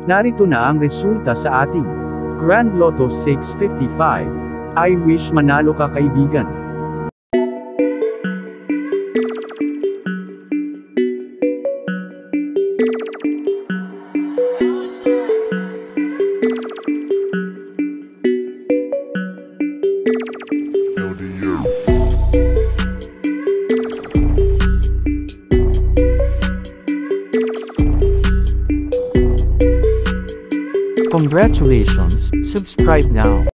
Narito na ang resulta sa ating Grand Lotto 655. I wish manalo ka kaibigan. Congratulations, subscribe now.